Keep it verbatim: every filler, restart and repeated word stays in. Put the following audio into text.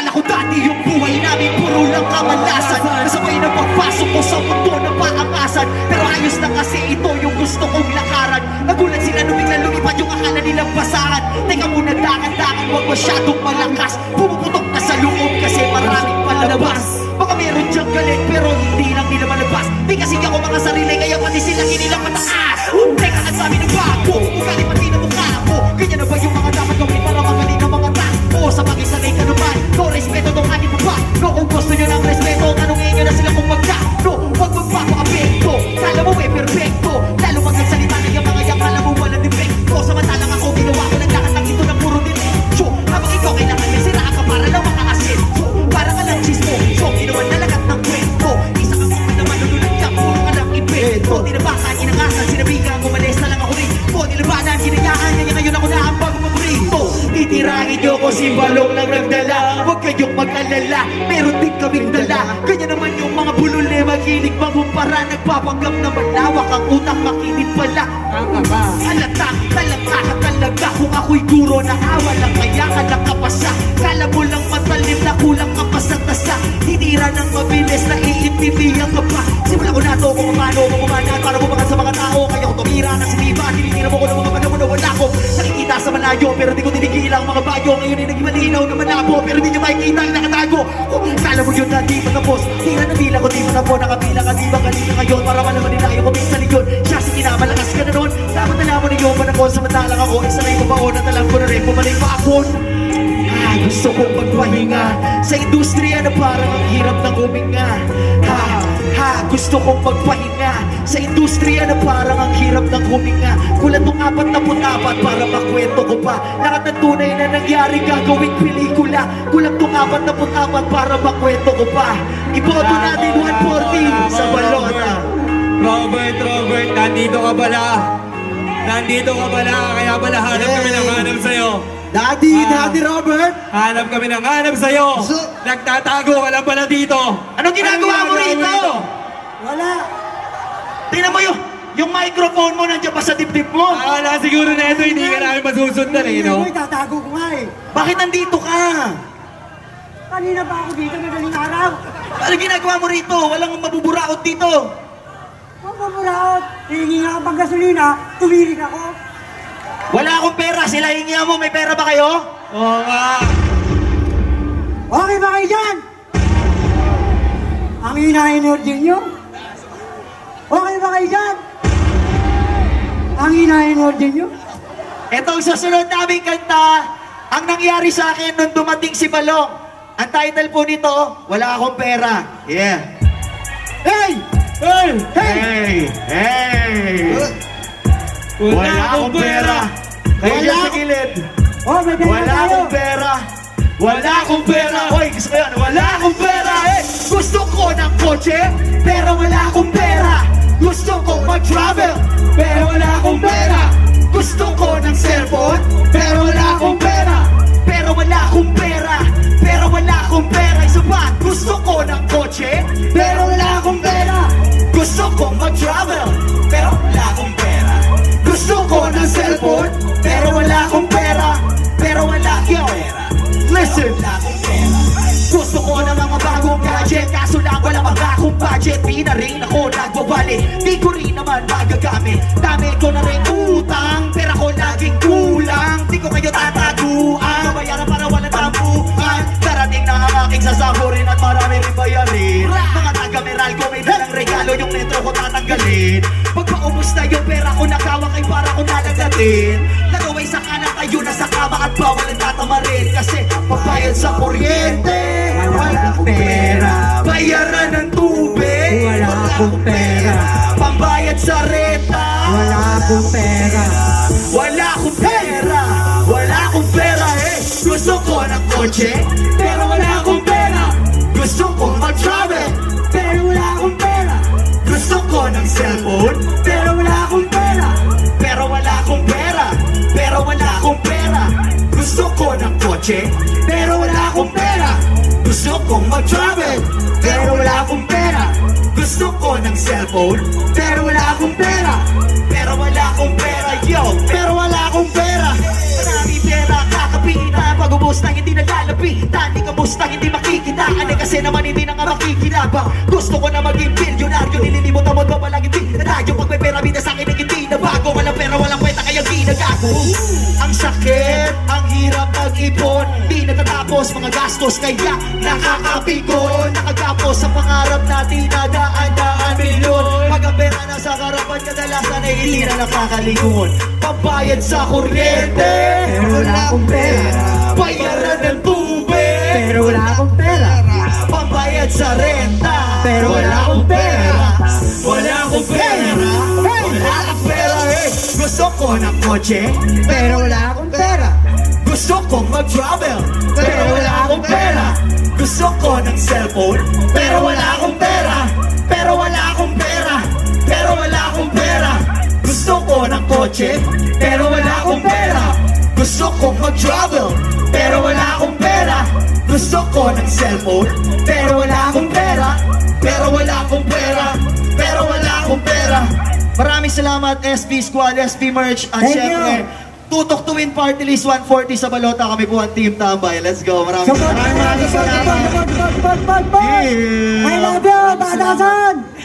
Akala ko dati yung buhay namin puro lang kamalasan. Kasabay na pagpasok ko sa mundo na paangasan. Pero ayos na kasi ito yung gusto kong lakaran. Nagulat sila nung biglang lumipad yung akala nilang basahan. Teka muna, dakan-dakan, huwag masyadong malakas. Pumuputok na sa loob kasi maraming palabas. Baka meron dyang galit pero hindi lang nila malabas. Di kasi ako mga sarili kaya pati sila kinilang mataas. Teka, ang sabi ng bago, ugali pati na mukha ko. Ganyan na ba yung mga dapat gawin para magaling ang mga takbo? Sa pag-isanay ka naman, no respeto tong aking papa. No, kung gusto nyo ng respeto, tanongin nyo na sila kung magkano. Huwag magpapa-apekto, kala mo eh perfecto. Lalo magsalita na yung mga yang kala mo walang defecto. Samantalang ako ginawa ko lang lahat ng ito na puro diretso. Habang ikaw kailangan may siraan ka para lang maka-asenso. Para ka lang chismo, so ginawan na lahat ng kwento. Isa ka kung naman nanulat ka, puro ka lang invento. Tinabakan, inangasan, sinabihan, umalis na lang ako rin. O nilabanan, hinayaan, kaya ngayon ako na ang bagong paborito. Titirahin nyo ko si Balong lang nagdala. Huwag kayong mag-alala, meron din kaming dala. Kanya naman yung mga bulol eh, magilig magumpara. Nagpapanggap na malawak ang utak, makinig pala. Halata, talata ka talaga. Kung ako'y guro na awa lang, kaya ka nakapasa. Kala mo lang matalim na kulang ka pa sa tasa. Titira ng mabilis na iintindihan ka pa. Simula ko na to kung paano kumanan para bumakan sa mga tao. Kaya ko tumira na siniba, tinitira mo ko ng mga panahon na wala ko. Nakikita sa malayo pero di ko tinigilang mga bayo. Ngayon ay naging malinaw na malabo pero di nyo makikita ang nakatago. Kung kala mo yun na di mo tapos, tira na bila ko di mo na po. Nakabila ka di ba kanina ngayon para malaman nila yung kuming sa likod. Siya sige na malakas ka na nun. Dapat nalaman ninyo panahon samantalang ako. Isa na yung babaon at alam ko na rin bumalik pa ako. Ah, gusto kong magpahinga sa industriya na parang ang hirap ng huminga. Ha, ha, gusto kong magpahinga sa industriya na parang ang hirap ng huminga. Kulat tong apat na putapat para makwento ko pa lahat ng tunay na nangyari gagawing pelikula. Kulat tong apat na putapat para makwento ko pa. Iboto natin one forty sa balota. Robert, Robert, nandito ka pala. Nandito ka pala, kaya pala hanap hey. kami ng hanap sa'yo. Daddy, ah, Daddy Robert! Hanap kami ng hanap sa'yo. So, nagtatago ka lang pala dito. Anong ginagawa mo rito? Wala. Tingnan mo yung, yung microphone mo nandiyan pa sa dibdib mo. Ah, wala siguro na ito, hindi ka namin masusundan eh, no? Hindi, tatago ko nga eh. Bakit nandito ka? Kanina pa ako dito, madaling araw. Ano ginagawa mo rito? Walang mabuburaot dito. Mabuburaot. Hihingi nga pang gasolina, tumirik ako. Wala akong pera, sila hingihan mo. May pera ba kayo? Oo nga. Okay ba kayo dyan? Ang ina-energy nyo? Okay ba kayo dyan? Ang ina-energy nyo? Ito ang susunod naming kanta. Ang nangyari sa akin nung dumating si Balong. Ang title po nito, Wala Akong Pera. Yeah. Hey! Hey! Hey! Hey! Wala, Wala akong pera. Kaya dyan sa gilid. Oh, may pera Wala tayo. akong pera. Wala akong pera. Hoy, gusto ko yan. Wala akong pera. Eh, gusto ko ng kotse, pero wala akong pera. Gusto ko mag-travel, pero wala akong pera. Gusto ko ng cellphone, pero wala akong pera. Pero wala akong pera. Pero wala akong pera. Isa pa, gusto ko ng kotse, pero wala akong pera. Gusto ko mag-travel, pero wala akong pera. Gusto ko ng cellphone, pero wala akong pera. Pero wala akong pera. Listen, wala akong pera. Gusto ko ng mga bagong gadget, kaso lang wala pa akong budget. Di na rin ako nagbabalik, di ko rin naman magagamit. Dami ko na rin utang, pera ko laging kulang. Di ko kayo tataguan, babayaran para walang tampuhan. Darating na ang aking sasahurin at marami rin bayarin. Mga taga-meral ko may dalang regalo, yung metro ko tatanggalin. Pagpaubos na yung pera ko nakawak ay para ko nalagatin. Nagaway sa kanan tayo na sa kama at bawal ang tatamarin. Kasi pabayad sa kuryente, wala akong pera. Bayaran ng tubig, wala akong pera. Pambayad sa renta, wala akong pera. Wala akong pera. Wala akong pera eh. Gusto ko ng kotse, pero wala akong pera. Gusto ko mag-travel, pero wala akong pera. Gusto ko ng cellphone, pero wala akong pera. Pero wala akong pera. Pero wala akong pera. Gusto ko ng kotse, pero wala akong pera. Gusto kong mag-travel, pero wala akong pera. Gusto ko ng cellphone, pero wala akong pera. Pero wala akong pera, yo. Pero wala akong pera. Marami pera, kakapitan. Pag-ubos na hindi nagalapitan. Di ka mustang hindi makikitaan eh, kasi naman hindi na nga makikinabang. Gusto ko na maging bilyonaryo, nililimot ang mundo palagi di na tayo. Pag may pera bida sa'kin ay hindi na bago. Walang pera, walang kwenta kaya ginagago. Ang sakit, ang hirap mag-ipon, di natatapos mga gastos kaya nakakapikon. Nakagapos sa pangarap natin na daan-daan milyon. Pag ang pera nasa karapan kadalasan ay hindi na nakakalingon. Pambayad sa kuryente, Pero wala akong pera. bayaran ng tubig, Pero wala akong pera. pambayad sa renta, Pero wala akong pera. Wala akong pera, wala akong pera eh. Gusto ko ng kotse, Pero wala akong pera. gusto kong mag-travel, pero wala akong pera. Gusto ko ng cellphone, pero wala akong pera. Pero wala akong pera, pero wala akong pera. Gusto ko ng kotse, pero wala akong pera. Gusto kong mag-travel, pero wala akong pera. Gusto ko ng cellphone, pero wala akong pera. Pero wala akong pera, pero wala akong pera. Maraming salamat S P Squad, S P Merch, at Thank syempre you. Tutok to Win Party List one forty sa balota. Kami po ang Team Tambay. Let's go. Maraming Support, maraming support, maraming support, salamat. support, support, support, support. Yeah. I love you, Badasan!